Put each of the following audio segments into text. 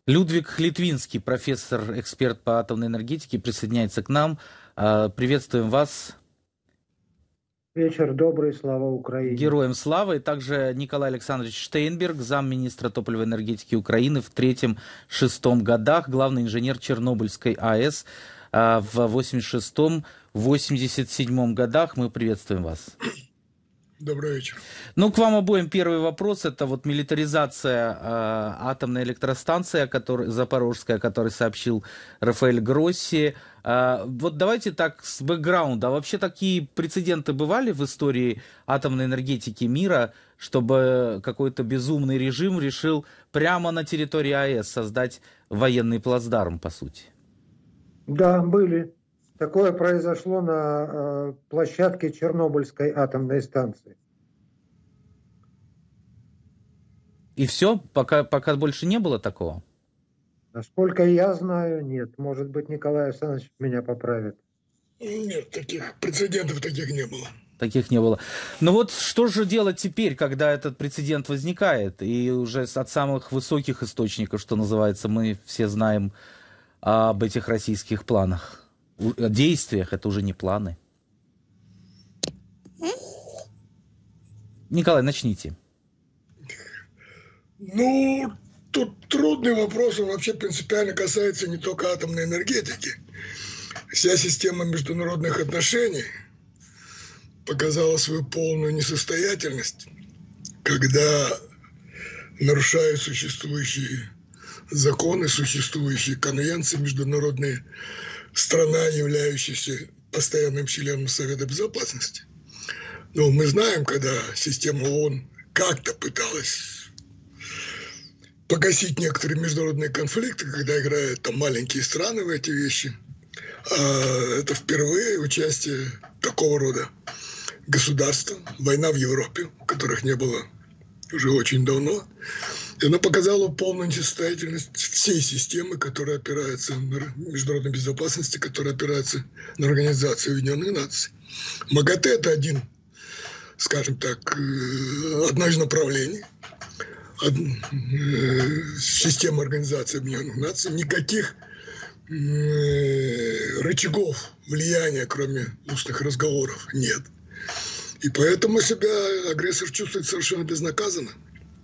Людвиг Литвинский, профессор, эксперт по атомной энергетике, присоединяется к нам. Приветствуем вас. Вечер добрый, слава Украине. Героям славы. И также Николай Александрович Штейнберг, замминистра топливной энергетики Украины в 1903-1906 годах, главный инженер Чернобыльской АЭС в 1986-1987 годах. Мы приветствуем вас. Добрый вечер. Ну, к вам обоим первый вопрос. Это вот милитаризация атомной электростанции, Запорожская, о которой сообщил Рафаэль Гросси. Вот давайте так с бэкграунда. А вообще такие прецеденты бывали в истории атомной энергетики мира, чтобы какой-то безумный режим решил прямо на территории АЭС создать военный плацдарм, по сути? Да, были. Такое произошло на площадке Чернобыльской атомной станции. И все? Пока больше не было такого? Насколько я знаю, нет. Может быть, Николай Александрович меня поправит. Нет, таких прецедентов таких не было. Таких не было. Но вот что же делать теперь, когда этот прецедент возникает? И уже от самых высоких источников, что называется, мы все знаем об этих российских планах. О действиях, это уже не планы. Николай, начните. Ну, тут трудный вопрос, он вообще принципиально касается не только атомной энергетики. Вся система международных отношений показала свою полную несостоятельность, когда нарушают существующие законы, существующие конвенции международные, страна, являющаяся постоянным членом Совета Безопасности. Но мы знаем, когда система ООН как-то пыталась погасить некоторые международные конфликты, когда играют там маленькие страны в эти вещи, это впервые участие такого рода государства, война в Европе, которых не было уже очень давно. И она показала полную несостоятельность всей системы, которая опирается на международной безопасности, которая опирается на Организацию Объединенных Наций. МАГАТЭ – это скажем так, одно из направлений системы Организации Объединенных Наций. Никаких рычагов влияния, кроме устных разговоров, нет. И поэтому себя агрессор чувствует совершенно безнаказанно.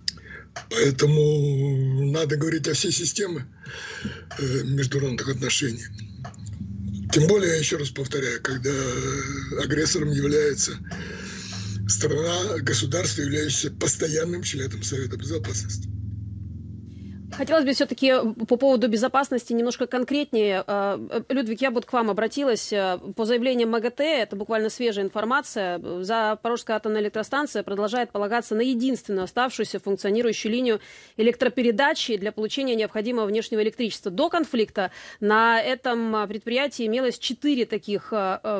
Поэтому надо говорить о всей системе международных отношений. Тем более, я еще раз повторяю, когда агрессором является страна, государство, являющееся постоянным членом Совета Безопасности. Хотелось бы все-таки по поводу безопасности немножко конкретнее. Людвиг, я бы к вам обратилась. По заявлениям МАГАТЭ, это буквально свежая информация, Запорожская атомная электростанция продолжает полагаться на единственную оставшуюся функционирующую линию электропередачи для получения необходимого внешнего электричества. До конфликта на этом предприятии имелось 4 таких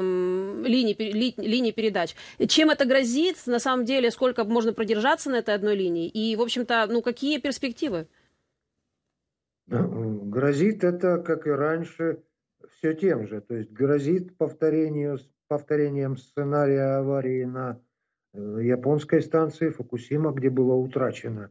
линии передач. Чем это грозит? На самом деле, сколько можно продержаться на этой одной линии? И, в общем-то, какие перспективы? Грозит это, как и раньше, все тем же. То есть грозит повторением сценария аварии на японской станции Фукусима, где было утрачено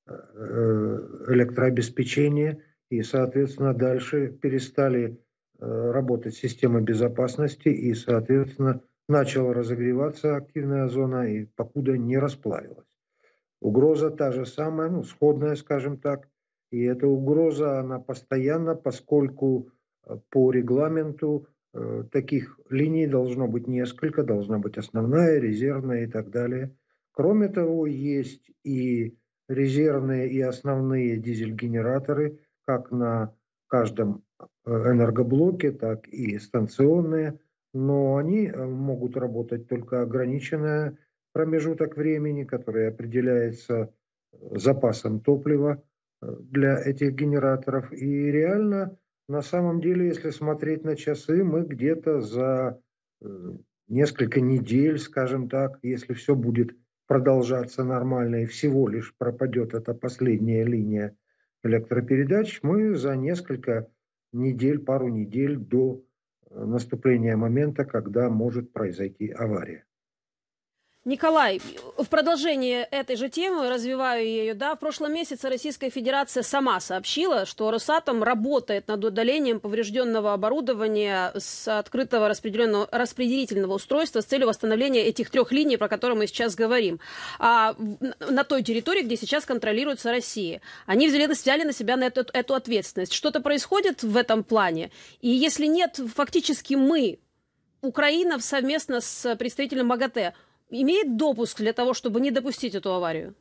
электрообеспечение, и, соответственно, дальше перестали работать системы безопасности, и, соответственно, начала разогреваться активная зона, и покуда не расплавилась. Угроза та же самая, сходная, скажем так. И эта угроза, она постоянна, поскольку по регламенту таких линий должно быть несколько, должна быть основная, резервная и так далее. Кроме того, есть и резервные, и основные дизель-генераторы, как на каждом энергоблоке, так и станционные, но они могут работать только ограниченный промежуток времени, который определяется запасом топлива для этих генераторов. И реально, на самом деле, если смотреть на часы, мы где-то за несколько недель, скажем так, если все будет продолжаться нормально и всего лишь пропадет эта последняя линия электропередач, мы за несколько недель, пару недель до наступления момента, когда может произойти авария. Николай, в продолжении этой же темы, развиваю ее, да, в прошлом месяце Российская Федерация сама сообщила, что Росатом работает над удалением поврежденного оборудования с открытого распределительного устройства с целью восстановления этих 3 линий, про которые мы сейчас говорим, на той территории, где сейчас контролируется Россия. Они взяли на себя эту ответственность. Что-то происходит в этом плане? И если нет, фактически Украина совместно с представителем МАГАТЭ, имеет допуск для того, чтобы не допустить эту аварию?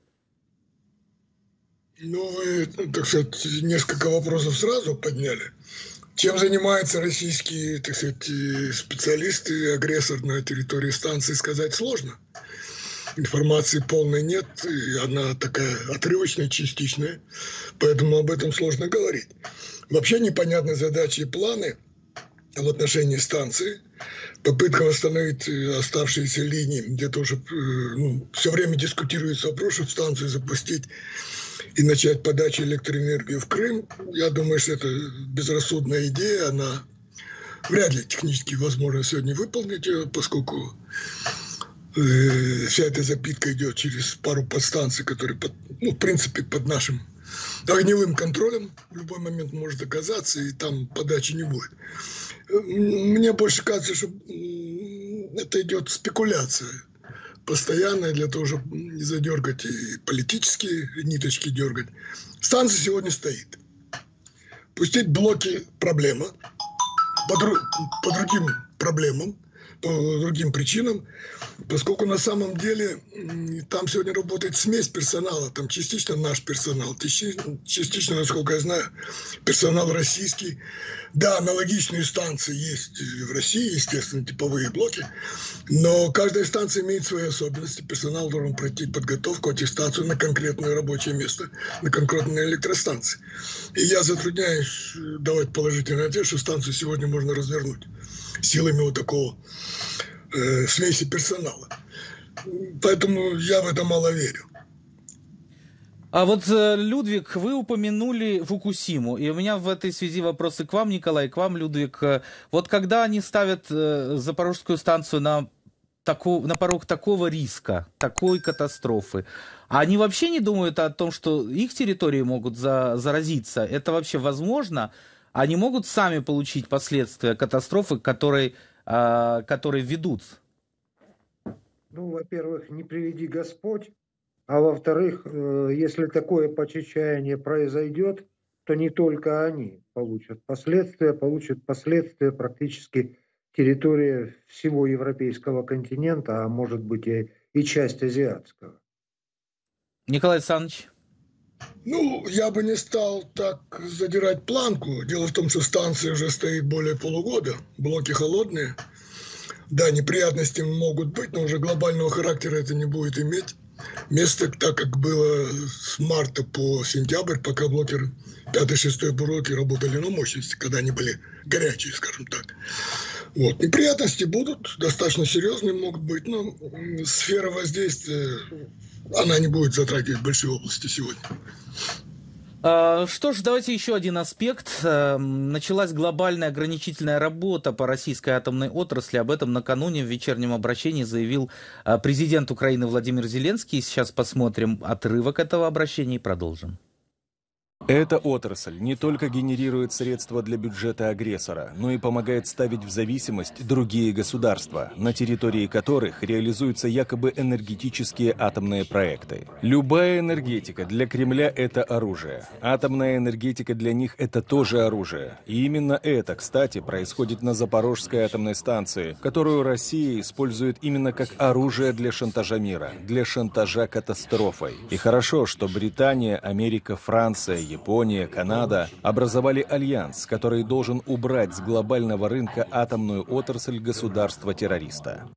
Ну, вы, так сказать, несколько вопросов сразу подняли. Чем занимаются российские, так сказать, специалисты, агрессор на территории станции, сказать сложно. Информации полной нет, и она такая отрывочная, частичная, поэтому об этом сложно говорить. Вообще непонятны задачи и планы в отношении станции. Попытка восстановить оставшиеся линии, где-то уже все время дискутируется вопрос, чтобы станцию запустить и начать подачу электроэнергии в Крым. Я думаю, что это безрассудная идея, она вряд ли технически возможно сегодня выполнить ее, поскольку вся эта запитка идет через пару подстанций, которые, в принципе, под нашим огневым контролем в любой момент может оказаться, и там подачи не будет. Мне больше кажется, что это идет спекуляция постоянная для того, чтобы не задергать и политические ниточки дергать. Станция сегодня стоит. Пустить блоки – проблема. По другим проблемам, по другим причинам, поскольку на самом деле там сегодня работает смесь персонала, там частично наш персонал, частично, насколько я знаю, персонал российский. Да, аналогичные станции есть в России, естественно, типовые блоки, но каждая станция имеет свои особенности. Персонал должен пройти подготовку, аттестацию на конкретное рабочее место, на конкретной электростанции. И я затрудняюсь давать положительный ответ, что станцию сегодня можно развернуть силами вот такого смеси персонала. Поэтому я в это мало верю. А вот, Людвиг, вы упомянули Фукусиму, и у меня в этой связи вопросы к вам, Николай, к вам, Людвиг. Вот когда они ставят Запорожскую станцию на порог такого риска, такой катастрофы, они вообще не думают о том, что их территории могут заразиться? Это вообще возможно? Они могут сами получить последствия катастрофы, которые ведут? Ну, во-первых, не приведи Господь. А во-вторых, если такое почечаяние произойдет, то не только они получат последствия практически территория всего европейского континента, а может быть и часть азиатского. Николай Александрович? Ну, я бы не стал так задирать планку. Дело в том, что станция уже стоит более полугода, блоки холодные. Да, неприятности могут быть, но уже глобального характера это не будет иметь. Место, так как было с марта по сентябрь, пока блоки 5-6 блоки работали на мощности, когда они были горячие, скажем так. Вот. Неприятности будут, достаточно серьезные могут быть, но сфера воздействия, она не будет затрагивать большие области сегодня. Что ж, давайте еще один аспект. Началась глобальная ограничительная работа по российской атомной отрасли. Об этом накануне в вечернем обращении заявил президент Украины Владимир Зеленский. Сейчас посмотрим отрывок этого обращения и продолжим. Эта отрасль не только генерирует средства для бюджета агрессора, но и помогает ставить в зависимость другие государства, на территории которых реализуются якобы энергетические атомные проекты. Любая энергетика для Кремля – это оружие. Атомная энергетика для них – это тоже оружие. И именно это, кстати, происходит на Запорожской атомной станции, которую Россия использует именно как оружие для шантажа мира, для шантажа катастрофой. И хорошо, что Британия, Америка, Франция, Япония, Канада образовали альянс, который должен убрать с глобального рынка атомную отрасль государства-террориста.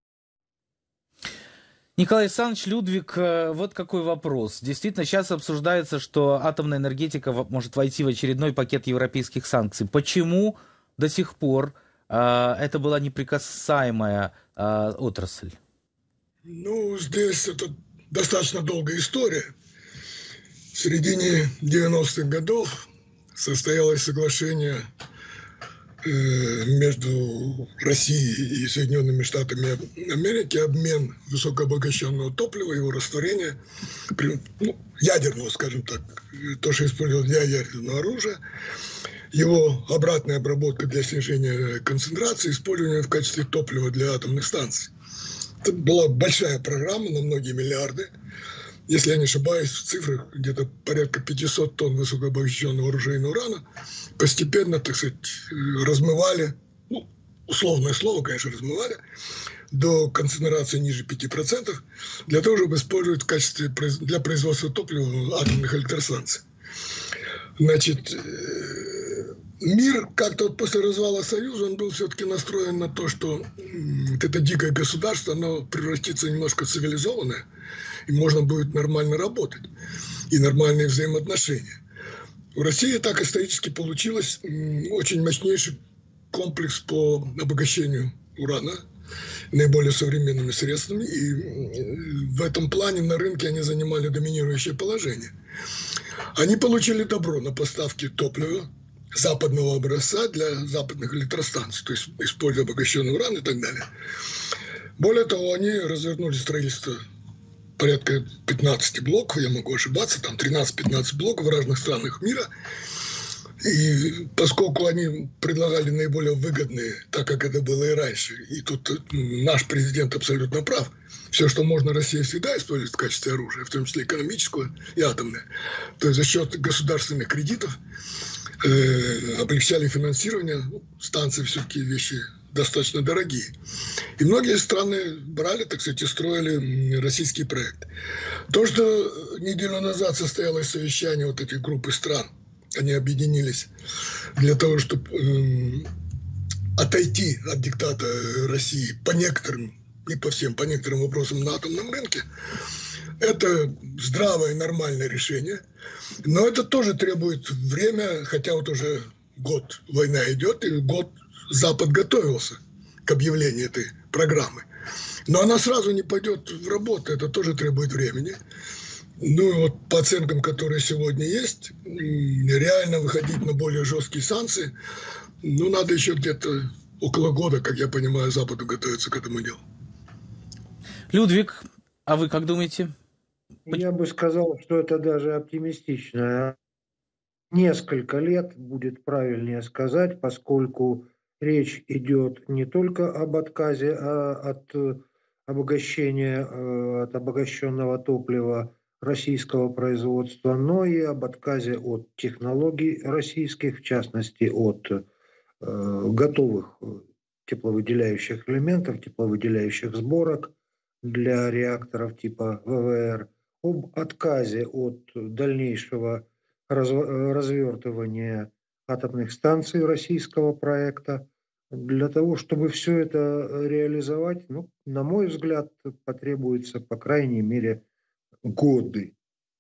Николай Александрович, Людвиг, вот какой вопрос. Действительно, сейчас обсуждается, что атомная энергетика может войти в очередной пакет европейских санкций. Почему до сих пор это была неприкасаемая отрасль? Ну, здесь это достаточно долгая история. В середине 90-х годов состоялось соглашение между Россией и Соединенными Штатами Америки обмен высокообогащенного топлива, его растворение, ядерного, скажем так, то, что использовалось для ядерного оружия, его обратная обработка для снижения концентрации, использование в качестве топлива для атомных станций. Это была большая программа на многие миллиарды. Если я не ошибаюсь, в цифрах где-то порядка 500 тонн высокообогащенного оружейного урана постепенно, так сказать, размывали, условное слово, конечно, размывали, до концентрации ниже 5%, для того, чтобы использовать в качестве для производства топлива атомных электростанций. Значит, мир как-то вот после развала Союза, он был все-таки настроен на то, что вот это дикое государство, оно превратится немножко в цивилизованное, и можно будет нормально работать, и нормальные взаимоотношения. В России так исторически получилось очень мощнейший комплекс по обогащению урана наиболее современными средствами, и в этом плане на рынке они занимали доминирующее положение. Они получили добро на поставки топлива западного образца для западных электростанций, то есть используя обогащенный уран и так далее. Более того, они развернули строительство порядка 15 блоков, я могу ошибаться, там 13-15 блоков в разных странах мира. И поскольку они предлагали наиболее выгодные, так как это было и раньше, и тут наш президент абсолютно прав, все, что можно, Россия всегда использует в качестве оружия, в том числе экономическое и атомное, то есть за счет государственных кредитов облегчали финансирование, станции все-таки вещи достаточно дорогие. И многие страны брали, так сказать, и строили российский проект. То, что неделю назад состоялось совещание вот этих группы стран, они объединились для того, чтобы отойти от диктата России по некоторым, не по всем, по некоторым вопросам на атомном рынке. Это здравое, нормальное решение. Но это тоже требует время, хотя вот уже год война идет, и год Запад готовился к объявлению этой программы. Но она сразу не пойдет в работу, это тоже требует времени. Ну и вот по оценкам, которые сегодня есть, реально выходить на более жесткие санкции, надо еще где-то около года, как я понимаю, Западу готовиться к этому делу. Людвиг, а вы как думаете? Я бы сказал, что это даже оптимистично. Несколько лет будет правильнее сказать, поскольку речь идет не только об отказе от обогащения, от обогащенного топлива российского производства, но и об отказе от технологий российских, в частности от готовых тепловыделяющих элементов, тепловыделяющих сборок для реакторов типа ВВР, об отказе от дальнейшего развертывания атомных станций российского проекта. Для того, чтобы все это реализовать, на мой взгляд, потребуется, по крайней мере, годы.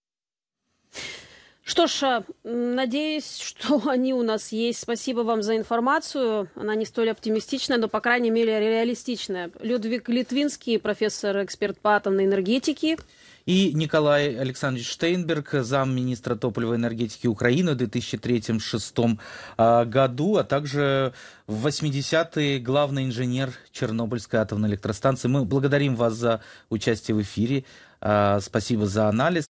Что ж, надеюсь, что они у нас есть. Спасибо вам за информацию. Она не столь оптимистичная, но, по крайней мере, реалистичная. Людвиг Литвинский, профессор, эксперт по атомной энергетике. И Николай Александрович Штейнберг, замминистра топлива и энергетики Украины в 2003-2006 году, а также в 80-е главный инженер Чернобыльской атомной электростанции. Мы благодарим вас за участие в эфире. Спасибо за анализ.